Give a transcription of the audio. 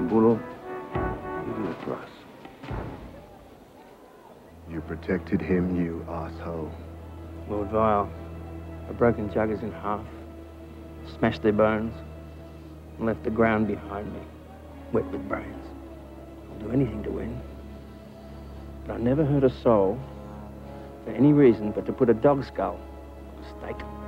Bulo. You do it for us. You protected him, you asshole. Lord Vile, I broken juggers in half, smashed their bones, and left the ground behind me, wet with brains. I'll do anything to win. But I never hurt a soul for any reason but to put a dog skull on a stake.